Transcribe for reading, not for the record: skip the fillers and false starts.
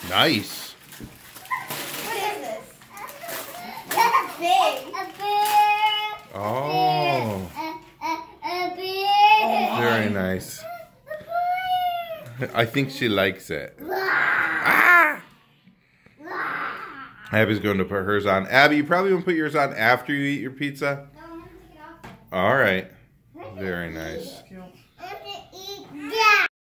Nice. What is this? That's big. A bear. Oh. A bear. Very nice. I think she likes it. Ah! Abby's going to put hers on. Abby, you probably want to put yours on after you eat your pizza? No, I'm going to take it off. All right. Very nice. Cute.